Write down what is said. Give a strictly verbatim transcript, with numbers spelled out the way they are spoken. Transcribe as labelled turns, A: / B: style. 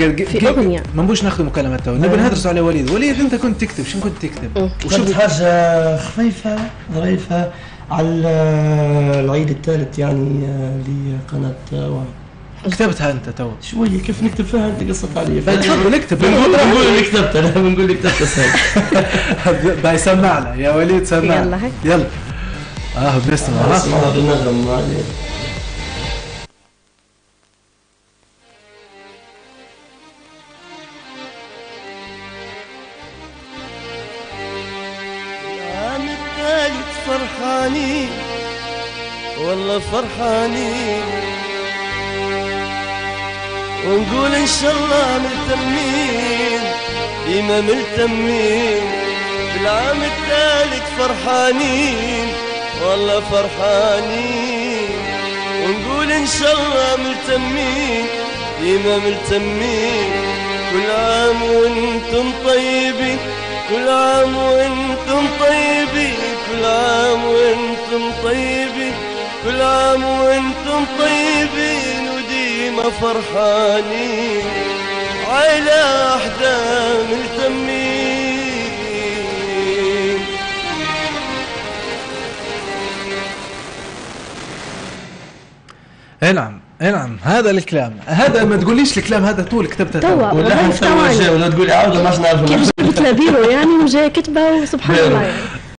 A: دقيقة
B: في أغنية.
A: ما نبوش ناخذ مكالمات تو، نبي نهدرسوا على وليد. وليد أنت كنت تكتب، شنو كنت تكتب؟
C: وشفت حاجة خفيفة ظريفة على العيد الثالث يعني لقناة وعي.
A: كتبتها أنت تو؟
C: شوية كيف نكتب فيها أنت قصت علي.
A: تفضل اكتب.
C: بنقول بنقول اللي كتبت أنا بنقول اللي كتبت سهل.
A: باي سمعنا يا وليد سمعنا.
B: يلا هيك.
A: يلا. آه بنسمع. ها.
C: اسمع بالنغم عليه. العام الثالث فرحانين والله فرحانين ونقول ان شاء الله ملتمين ديما ملتمين بالعام الثالث فرحانين والله فرحانين ونقول ان شاء الله ملتمين ديما ملتمين كل عام وانتم طيبين كل عام وانتم طيبين كل عام وانتم طيبين كل عام وانتم طيبين وديما فرحانين عيلة واحدة ملتمين.
A: نعم نعم هذا الكلام هذا ما تقوليش الكلام هذا طول كتبته
B: توا
C: ولا حتى ولا تقولي عاودة ما نعرف
B: كيف جبت لبيرو يعني وجاي كتبه وسبحان الله يعني.